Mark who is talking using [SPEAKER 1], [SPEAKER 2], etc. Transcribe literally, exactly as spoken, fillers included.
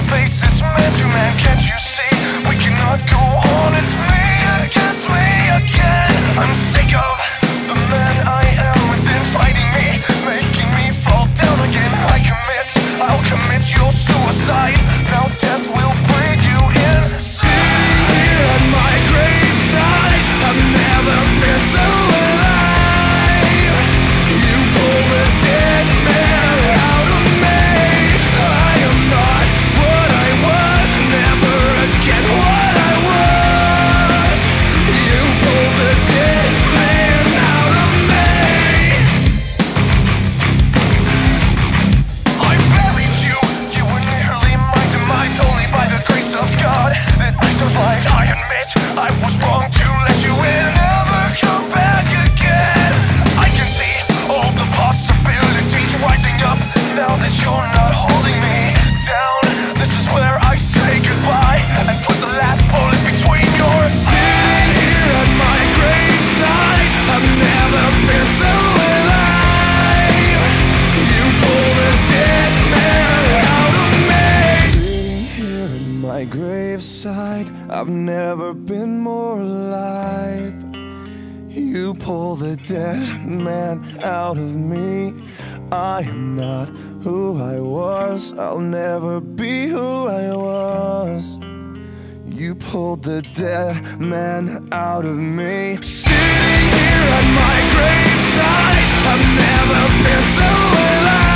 [SPEAKER 1] face this man to man, can't you see? We cannot go on, it's me against me again. I'm sick of the man I am within, fighting me, making me fall down again. I commit, I'll commit your suicide. Now death will breathe you in. Sitting here at my graveside, I've never been so alive. You pull the dead man out of me. I am not what I was, never again what I was. You pull the dead man out of me. I buried you, you were nearly my demise. Only by the grace of God that I survived. I admit I was wrong to let you in, never come back again. I can see all the possibilities rising up now that you're not holding me down. This is where I say goodbye and put the last bullet between your eyes. Sitting here at my graveside, I've never been so alive. You pull the dead man out of me. Sitting here at my graveside, I've never been more alive. You pull the dead man out of me. I am not who I was, I'll never be who I was. You pulled the dead man out of me. Sitting here at my graveside, I've never been so alive.